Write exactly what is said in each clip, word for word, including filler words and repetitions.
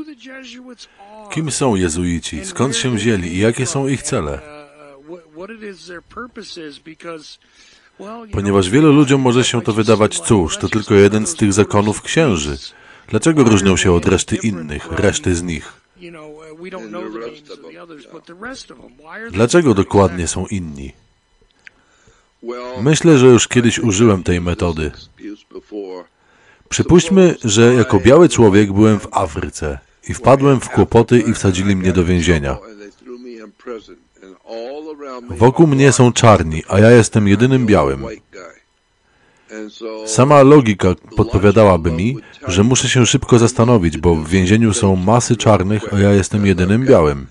Kim są jezuici? Skąd się wzięli i jakie są ich cele? Ponieważ wielu ludziom może się to wydawać, cóż, to tylko jeden z tych zakonów księży. Dlaczego różnią się od reszty innych, reszty z nich? Dlaczego dokładnie są inni? Myślę, że już kiedyś użyłem tej metody. Przypuśćmy, że jako biały człowiek byłem w Afryce i wpadłem w kłopoty i wsadzili mnie do więzienia. Wokół mnie są czarni, a ja jestem jedynym białym. Sama logika podpowiadałaby mi, że muszę się szybko zastanowić, bo w więzieniu są masy czarnych, a ja jestem jedynym białym.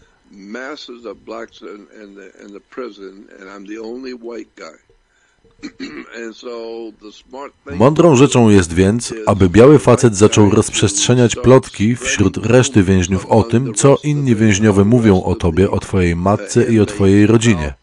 Mądrą rzeczą jest więc, aby biały facet zaczął rozprzestrzeniać plotki wśród reszty więźniów o tym, co inni więźniowie mówią o tobie, o twojej matce i o twojej rodzinie.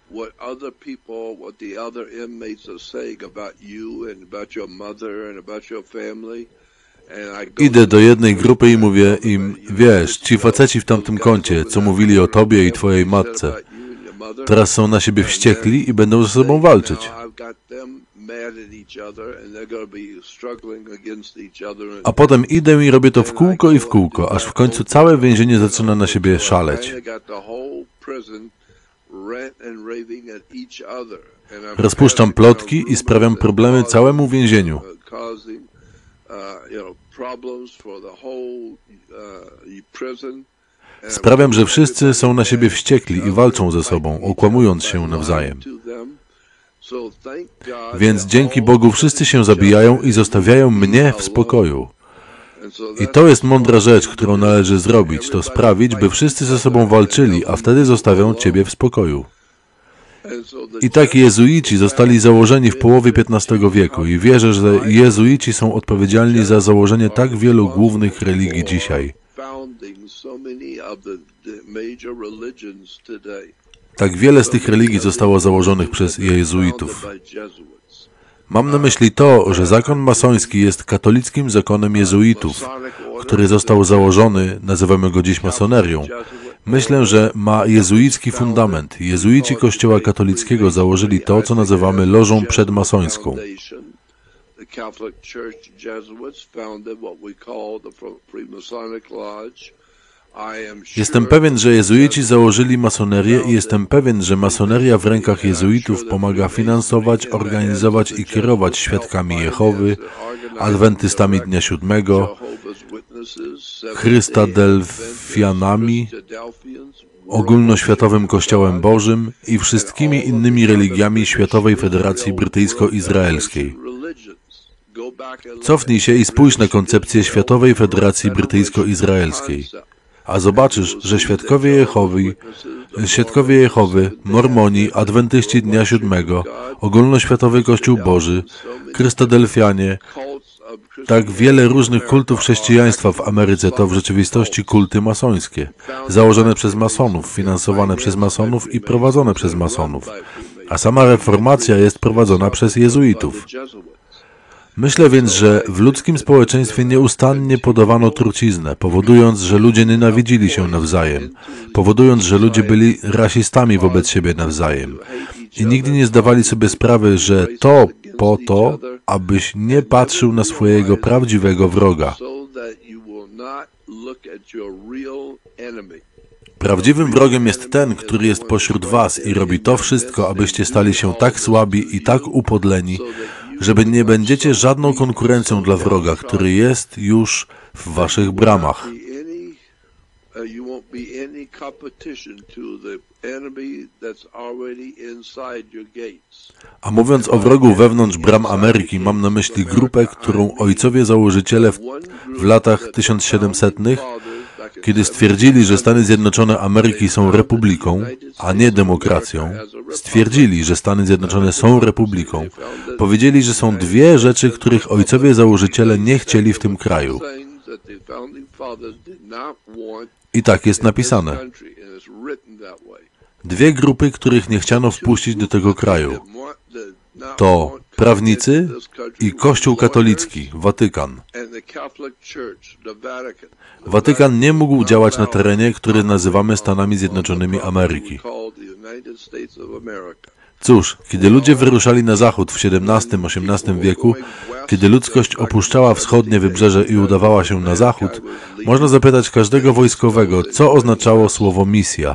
Idę do jednej grupy i mówię im, wiesz, ci faceci w tamtym kącie, co mówili o tobie i twojej matce, teraz są na siebie wściekli i będą ze sobą walczyć. A potem idę i robię to w kółko i w kółko, aż w końcu całe więzienie zaczyna na siebie szaleć. Rozpuszczam plotki i sprawiam problemy całemu więzieniu. Sprawiam, że wszyscy są na siebie wściekli i walczą ze sobą, okłamując się nawzajem. Więc dzięki Bogu wszyscy się zabijają i zostawiają mnie w spokoju. I to jest mądra rzecz, którą należy zrobić, to sprawić, by wszyscy ze sobą walczyli, a wtedy zostawią ciebie w spokoju. I tak jezuici zostali założeni w połowie piętnastego wieku i wierzę, że jezuici są odpowiedzialni za założenie tak wielu głównych religii dzisiaj. Tak wiele z tych religii zostało założonych przez jezuitów. Mam na myśli to, że zakon masoński jest katolickim zakonem jezuitów, który został założony, nazywamy go dziś masonerią. Myślę, że ma jezuicki fundament. Jezuici Kościoła katolickiego założyli to, co nazywamy lożą przedmasońską. Jestem pewien, że jezuici założyli masonerię i jestem pewien, że masoneria w rękach jezuitów pomaga finansować, organizować i kierować świadkami Jehowy, adwentystami Dnia Siódmego, Chrystadelfianami, ogólnoświatowym Kościołem Bożym i wszystkimi innymi religiami Światowej Federacji Brytyjsko-Izraelskiej. Cofnij się i spójrz na koncepcję Światowej Federacji Brytyjsko-Izraelskiej. A zobaczysz, że świadkowie Jehowy, świadkowie Jehowy, Mormoni, Adwentyści Dnia Siódmego, Ogólnoświatowy Kościół Boży, Chrystodelfianie, tak wiele różnych kultów chrześcijaństwa w Ameryce to w rzeczywistości kulty masońskie, założone przez masonów, finansowane przez masonów i prowadzone przez masonów. A sama reformacja jest prowadzona przez jezuitów. Myślę więc, że w ludzkim społeczeństwie nieustannie podawano truciznę, powodując, że ludzie nienawidzili się nawzajem, powodując, że ludzie byli rasistami wobec siebie nawzajem. I nigdy nie zdawali sobie sprawy, że to po to, abyś nie patrzył na swojego prawdziwego wroga. Prawdziwym wrogiem jest ten, który jest pośród was i robi to wszystko, abyście stali się tak słabi i tak upodleni, żeby nie będziecie żadną konkurencją dla wroga, który jest już w waszych bramach. A mówiąc o wrogu wewnątrz bram Ameryki, mam na myśli grupę, którą ojcowie założyciele w, w latach tysiąc siedemsetnych, kiedy stwierdzili, że Stany Zjednoczone Ameryki są republiką, a nie demokracją, stwierdzili, że Stany Zjednoczone są republiką, powiedzieli, że są dwie rzeczy, których ojcowie założyciele nie chcieli w tym kraju. I tak jest napisane. Dwie grupy, których nie chciano wpuścić do tego kraju. To prawnicy i Kościół katolicki, Watykan. Watykan nie mógł działać na terenie, który nazywamy Stanami Zjednoczonymi Ameryki. Cóż, kiedy ludzie wyruszali na zachód w siedemnastym osiemnastym wieku, kiedy ludzkość opuszczała wschodnie wybrzeże i udawała się na zachód, można zapytać każdego wojskowego, co oznaczało słowo misja.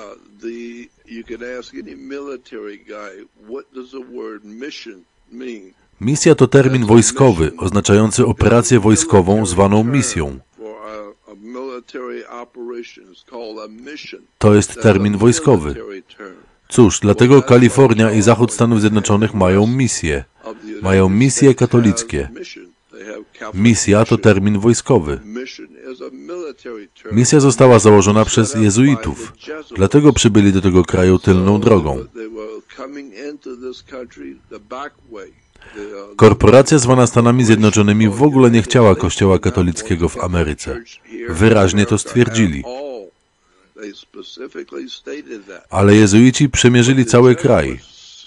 Misja to termin wojskowy, oznaczający operację wojskową zwaną misją. To jest termin wojskowy. Cóż, dlatego Kalifornia i zachód Stanów Zjednoczonych mają misje. Mają misje katolickie. Misja to termin wojskowy. Misja została założona przez jezuitów. Dlatego przybyli do tego kraju tylną drogą. Korporacja zwana Stanami Zjednoczonymi w ogóle nie chciała Kościoła katolickiego w Ameryce. Wyraźnie to stwierdzili. Ale jezuici przemierzyli cały kraj.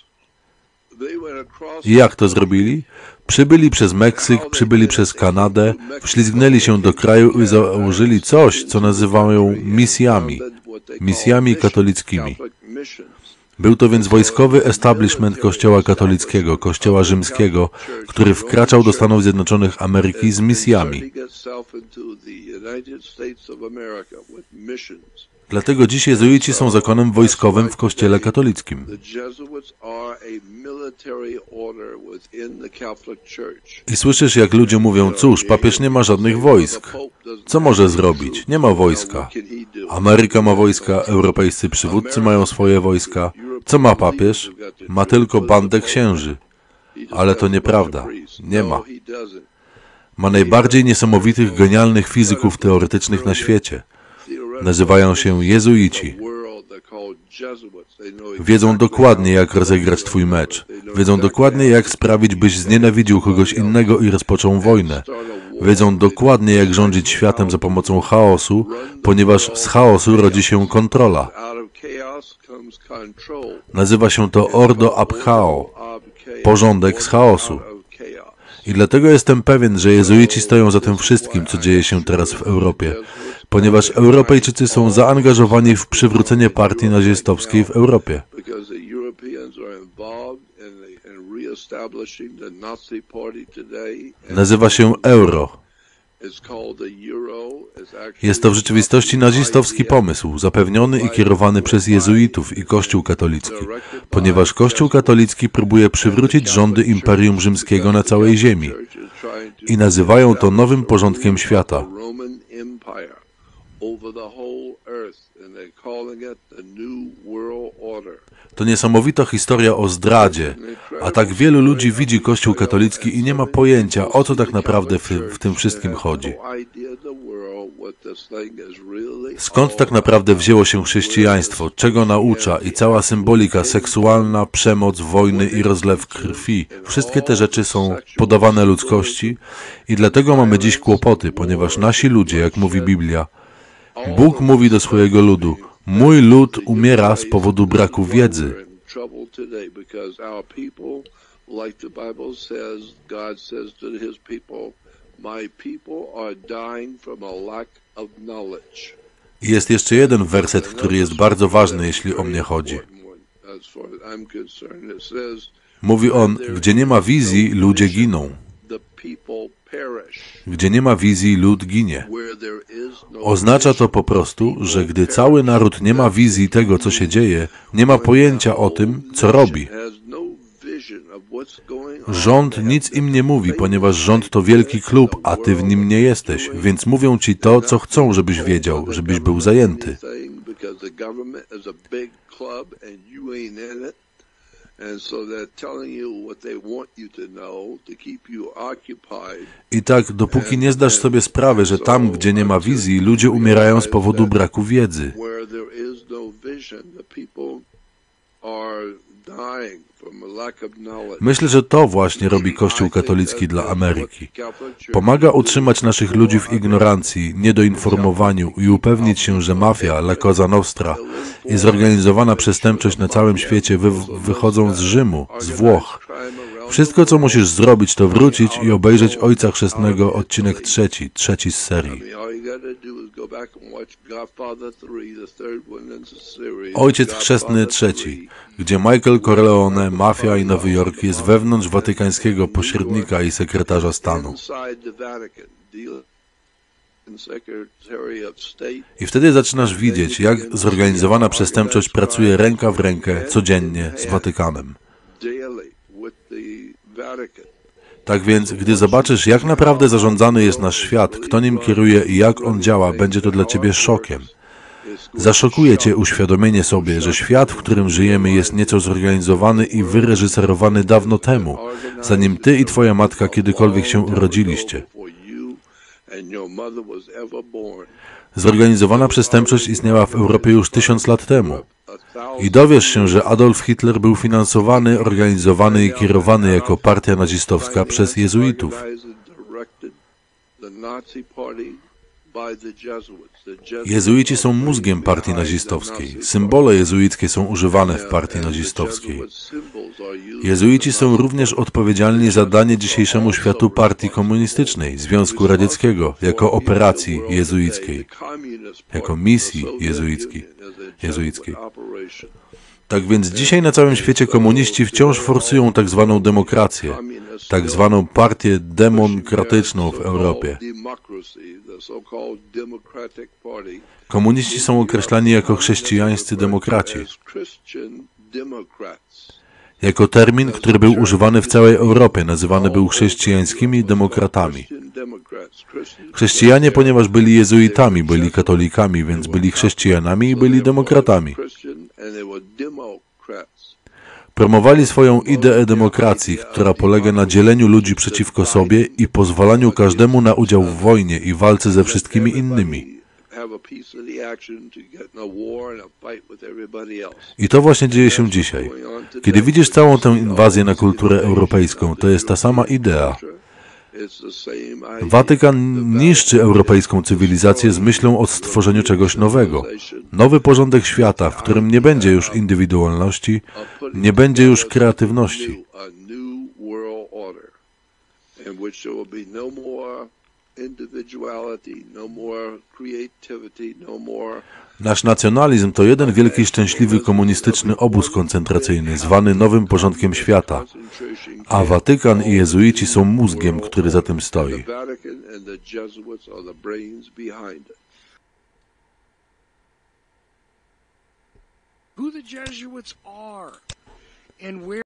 I jak to zrobili? Przybyli przez Meksyk, przybyli przez Kanadę, wślizgnęli się do kraju i założyli coś, co nazywają misjami, misjami katolickimi. Był to więc wojskowy establishment Kościoła katolickiego, Kościoła rzymskiego, który wkraczał do Stanów Zjednoczonych Ameryki z misjami. Dlatego dziś jezuici są zakonem wojskowym w Kościele katolickim. I słyszysz, jak ludzie mówią, cóż, papież nie ma żadnych wojsk. Co może zrobić? Nie ma wojska. Ameryka ma wojska, europejscy przywódcy mają swoje wojska. Co ma papież? Ma tylko bandę księży. Ale to nieprawda. Nie ma. Ma najbardziej niesamowitych, genialnych fizyków teoretycznych na świecie. Nazywają się jezuici. Wiedzą dokładnie, jak rozegrać twój mecz. Wiedzą dokładnie, jak sprawić, byś znienawidził kogoś innego i rozpoczął wojnę. Wiedzą dokładnie, jak rządzić światem za pomocą chaosu, ponieważ z chaosu rodzi się kontrola. Nazywa się to Ordo ab Chao, porządek z chaosu. I dlatego jestem pewien, że jezuici stoją za tym wszystkim, co dzieje się teraz w Europie, ponieważ Europejczycy są zaangażowani w przywrócenie partii nazistowskiej w Europie. Nazywa się euro. Jest to w rzeczywistości nazistowski pomysł, zapewniony i kierowany przez jezuitów i Kościół katolicki, ponieważ Kościół katolicki próbuje przywrócić rządy Imperium Rzymskiego na całej ziemi i nazywają to nowym porządkiem świata. To niesamowita historia o zdradzie, a tak wielu ludzi widzi Kościół katolicki i nie ma pojęcia, o co tak naprawdę w, w tym wszystkim chodzi. Skąd tak naprawdę wzięło się chrześcijaństwo, czego naucza i cała symbolika seksualna, przemoc, wojny i rozlew krwi. Wszystkie te rzeczy są podawane ludzkości i dlatego mamy dziś kłopoty, ponieważ nasi ludzie, jak mówi Biblia, Bóg mówi do swojego ludu, mój lud umiera z powodu braku wiedzy. I jest jeszcze jeden werset, który jest bardzo ważny, jeśli o mnie chodzi. Mówi on, gdzie nie ma wizji, ludzie giną. Gdzie nie ma wizji, lud ginie. Oznacza to po prostu, że gdy cały naród nie ma wizji tego, co się dzieje, nie ma pojęcia o tym, co robi. Rząd nic im nie mówi, ponieważ rząd to wielki klub, a ty w nim nie jesteś, więc mówią ci to, co chcą, żebyś wiedział, żebyś był zajęty. I tak, dopóki nie zdasz sobie sprawy, że tam, gdzie nie ma wizji, ludzie umierają z powodu braku wiedzy. Myślę, że to właśnie robi Kościół katolicki dla Ameryki. Pomaga utrzymać naszych ludzi w ignorancji, niedoinformowaniu i upewnić się, że mafia, La Cosa Nostra i zorganizowana przestępczość na całym świecie wy wychodzą z Rzymu, z Włoch Wszystko, co musisz zrobić, to wrócić i obejrzeć Ojca Chrzestnego, odcinek trzeci, trzeci z serii. Ojciec Chrzestny trzeci, gdzie Michael Corleone, mafia i Nowy Jork jest wewnątrz watykańskiego pośrednika i sekretarza stanu. I wtedy zaczynasz widzieć, jak zorganizowana przestępczość pracuje ręka w rękę codziennie z Watykanem. Tak więc, gdy zobaczysz, jak naprawdę zarządzany jest nasz świat, kto nim kieruje i jak on działa, będzie to dla ciebie szokiem. Zaszokuje cię uświadomienie sobie, że świat, w którym żyjemy, jest nieco zorganizowany i wyreżyserowany dawno temu, zanim ty i twoja matka kiedykolwiek się urodziliście. Zorganizowana przestępczość istniała w Europie już tysiąc lat temu. I dowiesz się, że Adolf Hitler był finansowany, organizowany i kierowany jako partia nazistowska przez jezuitów. Jezuici są mózgiem partii nazistowskiej. Symbole jezuickie są używane w partii nazistowskiej. Jezuici są również odpowiedzialni za danie dzisiejszemu światu partii komunistycznej, Związku Radzieckiego, jako operacji jezuickiej, jako misji jezuickiej. jezuickiej. Tak więc dzisiaj na całym świecie komuniści wciąż forsują tak zwaną demokrację, tak zwaną partię demokratyczną w Europie. Komuniści są określani jako chrześcijańscy demokraci. Jako termin, który był używany w całej Europie, nazywany był chrześcijańskimi demokratami. Chrześcijanie, ponieważ byli jezuitami, byli katolikami, więc byli chrześcijanami i byli demokratami. Promowali swoją ideę demokracji, która polega na dzieleniu ludzi przeciwko sobie i pozwalaniu każdemu na udział w wojnie i walce ze wszystkimi innymi. I to właśnie dzieje się dzisiaj. Kiedy widzisz całą tę inwazję na kulturę europejską, to jest ta sama idea. Watykan niszczy europejską cywilizację z myślą o stworzeniu czegoś nowego. Nowy porządek świata, w którym nie będzie już indywidualności, nie będzie już kreatywności. Nasz nacjonalizm to jeden wielki szczęśliwy komunistyczny obóz koncentracyjny, zwany nowym porządkiem świata, a Watykan i jezuici są mózgiem, który za tym stoi. Who the Jesuits are and where